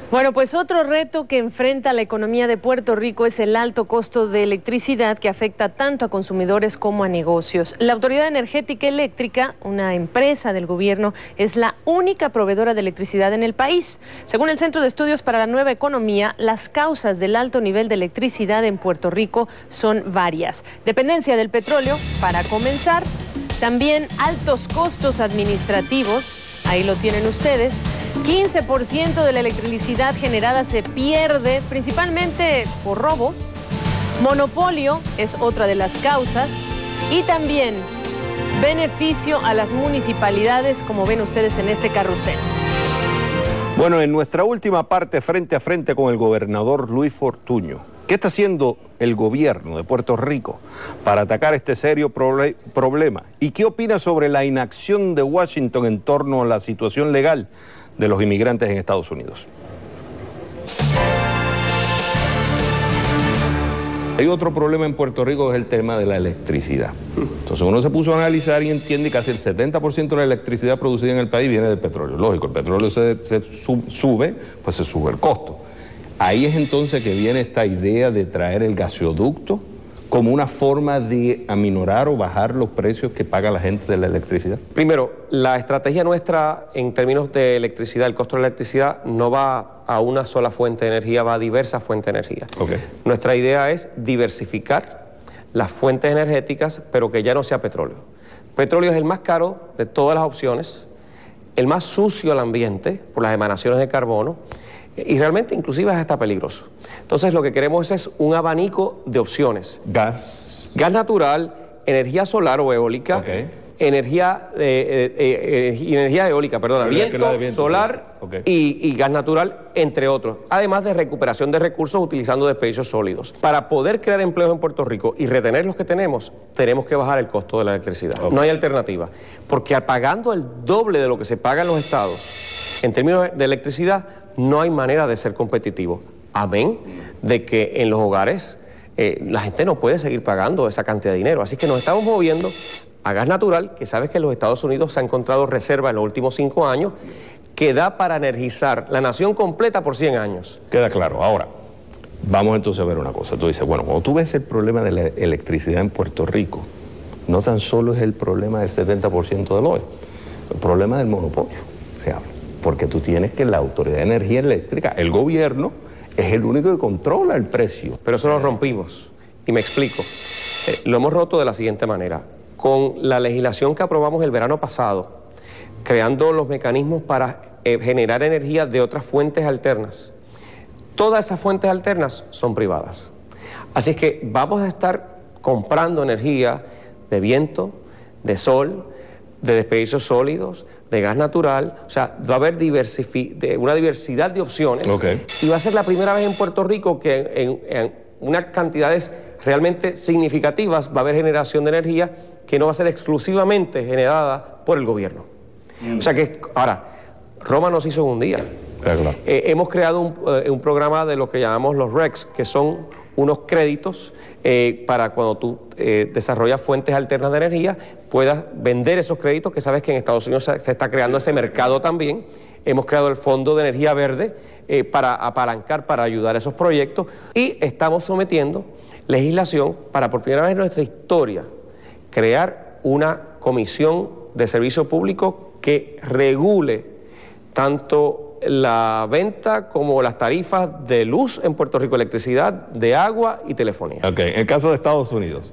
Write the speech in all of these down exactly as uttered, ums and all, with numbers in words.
Bueno, pues otro reto que enfrenta la economía de Puerto Rico es el alto costo de electricidad que afecta tanto a consumidores como a negocios. La Autoridad Energética Eléctrica, una empresa del gobierno, es la única proveedora de electricidad en el país. Según el Centro de Estudios para la Nueva Economía, las causas del alto nivel de electricidad en Puerto Rico son varias. Dependencia del petróleo, para comenzar. También altos costos administrativos, ahí lo tienen ustedes. quince por ciento de la electricidad generada se pierde, principalmente por robo. Monopolio es otra de las causas. Y también beneficio a las municipalidades, como ven ustedes en este carrusel. Bueno, en nuestra última parte, frente a frente con el gobernador Luis Fortuño, ¿qué está haciendo el gobierno de Puerto Rico para atacar este serio proble- problema? ¿Y qué opina sobre la inacción de Washington en torno a la situación legal de los inmigrantes en Estados Unidos? Hay otro problema en Puerto Rico, que es el tema de la electricidad. Entonces uno se puso a analizar y entiende que casi el setenta por ciento de la electricidad producida en el país viene del petróleo. Lógico, el petróleo se, se sub, sube, pues se sube el costo. Ahí es entonces que viene esta idea de traer el gasoducto como una forma de aminorar o bajar los precios que paga la gente de la electricidad. Primero, la estrategia nuestra en términos de electricidad, el costo de la electricidad, no va a una sola fuente de energía, va a diversas fuentes de energía. Okay. Nuestra idea es diversificar las fuentes energéticas, pero que ya no sea petróleo. Petróleo es el más caro de todas las opciones, el más sucio al ambiente por las emanaciones de carbono, y realmente inclusive es hasta peligroso. Entonces lo que queremos es un abanico de opciones. Gas. Gas natural, energía solar o eólica, okay. energía, eh, eh, eh, energía eólica, perdona, viento, viento, solar sí. okay. y, y gas natural, entre otros. Además de recuperación de recursos utilizando desperdicios sólidos. Para poder crear empleos en Puerto Rico y retener los que tenemos, tenemos que bajar el costo de la electricidad. Okay. No hay alternativa. Porque pagando el doble de lo que se paga en los estados, en términos de electricidad, no hay manera de ser competitivo, amén de que en los hogares eh, la gente no puede seguir pagando esa cantidad de dinero. Así que nos estamos moviendo a gas natural, que sabes que en los Estados Unidos se ha encontrado reserva en los últimos cinco años, que da para energizar la nación completa por cien años. Queda claro. Ahora, vamos entonces a ver una cosa. Tú dices, bueno, cuando tú ves el problema de la electricidad en Puerto Rico, no tan solo es el problema del setenta por ciento del oil, el problema del monopolio, se habla. Porque tú tienes que la Autoridad de Energía Eléctrica, el gobierno, es el único que controla el precio. Pero eso lo rompimos, y me explico. Eh, lo hemos roto de la siguiente manera. Con la legislación que aprobamos el verano pasado, creando los mecanismos para eh, generar energía de otras fuentes alternas, todas esas fuentes alternas son privadas. Así es que vamos a estar comprando energía de viento, de sol, de desperdicios sólidos, de gas natural, o sea, va a haber de una diversidad de opciones. Okay. Y va a ser la primera vez en Puerto Rico que en, en unas cantidades realmente significativas va a haber generación de energía que no va a ser exclusivamente generada por el gobierno. Mm. O sea que, ahora, Roma no se hizo en un día. Claro. Eh, hemos creado un, eh, un programa de lo que llamamos los R E Cs, que son unos créditos eh, para cuando tú eh, desarrollas fuentes alternas de energía, puedas vender esos créditos, que sabes que en Estados Unidos se, se está creando ese mercado también. Hemos creado el Fondo de Energía Verde eh, para apalancar, para ayudar a esos proyectos, y estamos sometiendo legislación para, por primera vez en nuestra historia, crear una comisión de servicio público que regule tanto la venta como las tarifas de luz en Puerto Rico, electricidad, de agua y telefonía. Ok, en el caso de Estados Unidos,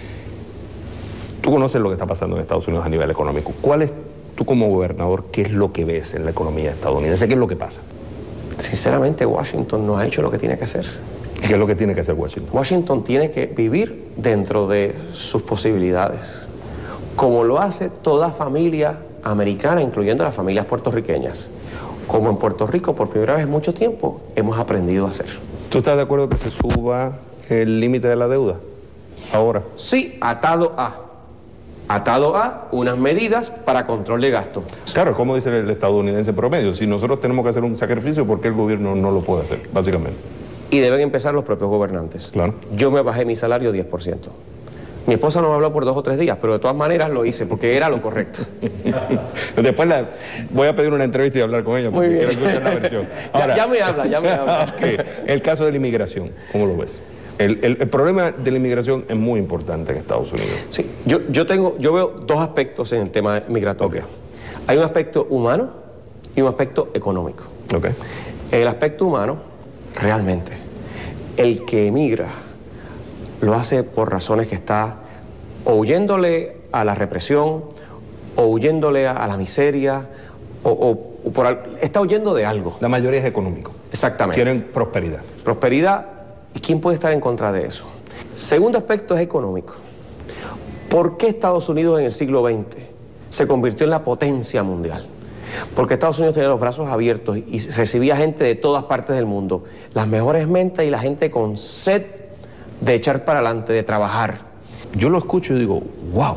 tú conoces lo que está pasando en Estados Unidos a nivel económico. ¿Cuál es, tú como gobernador, qué es lo que ves en la economía estadounidense? ¿Qué es lo que pasa? Sinceramente, Washington no ha hecho lo que tiene que hacer. ¿Qué es lo que tiene que hacer Washington? Washington tiene que vivir dentro de sus posibilidades, como lo hace toda familia americana, incluyendo las familias puertorriqueñas. Como en Puerto Rico, por primera vez en mucho tiempo, hemos aprendido a hacer. ¿Tú estás de acuerdo que se suba el límite de la deuda ahora? Sí, atado a, atado a unas medidas para control de gasto. Claro, como dice el estadounidense promedio, si nosotros tenemos que hacer un sacrificio, ¿por qué el gobierno no lo puede hacer, básicamente? Y deben empezar los propios gobernantes. Claro. Yo me bajé mi salario diez por ciento. Mi esposa no me habló por dos o tres días, pero de todas maneras lo hice porque era lo correcto. Después la, voy a pedir una entrevista y hablar con ella porque quiero escuchar la versión. Ahora, ya, ya me habla, ya me habla. Okay. El caso de la inmigración, ¿cómo lo ves? El, el, el problema de la inmigración es muy importante en Estados Unidos. Sí, yo, yo, tengo, yo veo dos aspectos en el tema migratorio. Okay. Hay un aspecto humano y un aspecto económico. Okay. El aspecto humano, realmente, el que emigra lo hace por razones que está o huyéndole a la represión, o huyéndole a, a la miseria, o, o, o por, está huyendo de algo. La mayoría es económico. Exactamente. Quieren prosperidad. Prosperidad, ¿y quién puede estar en contra de eso? Segundo aspecto es económico. ¿Por qué Estados Unidos en el siglo veinte se convirtió en la potencia mundial? Porque Estados Unidos tenía los brazos abiertos y recibía gente de todas partes del mundo, las mejores mentes y la gente con sed de echar para adelante, de trabajar. Yo lo escucho y digo, wow,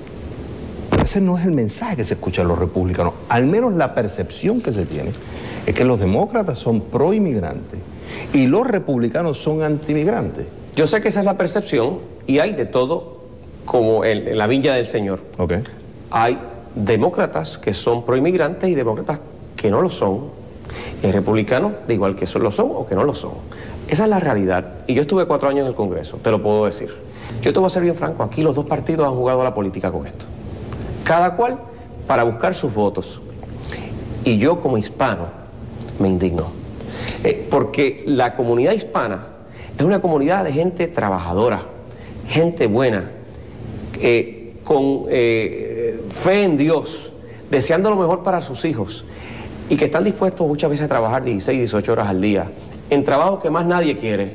pero ese no es el mensaje que se escucha de los republicanos. Al menos la percepción que se tiene es que los demócratas son pro-inmigrantes y los republicanos son anti-inmigrantes. Yo sé que esa es la percepción y hay de todo como en la viña del Señor. Okay. Hay demócratas que son pro-inmigrantes y demócratas que no lo son. Y republicanos de igual que eso lo son o que no lo son. Esa es la realidad. Y yo estuve cuatro años en el Congreso, te lo puedo decir. Yo te voy a ser bien franco, aquí los dos partidos han jugado a la política con esto. Cada cual para buscar sus votos. Y yo como hispano me indigno. Eh, porque la comunidad hispana es una comunidad de gente trabajadora, gente buena, eh, con eh, fe en Dios, deseando lo mejor para sus hijos y que están dispuestos muchas veces a trabajar dieciséis, dieciocho horas al día en trabajos que más nadie quiere.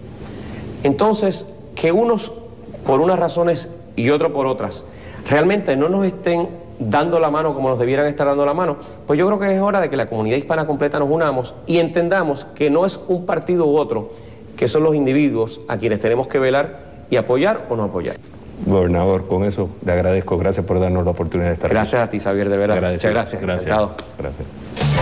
Entonces, que unos por unas razones y otros por otras realmente no nos estén dando la mano como nos debieran estar dando la mano, pues yo creo que es hora de que la comunidad hispana completa nos unamos y entendamos que no es un partido u otro, que son los individuos a quienes tenemos que velar y apoyar o no apoyar. Gobernador, con eso le agradezco. Gracias por darnos la oportunidad de estar aquí. Gracias a ti, Xavier, de verdad. Muchas gracias. Gracias. Gracias.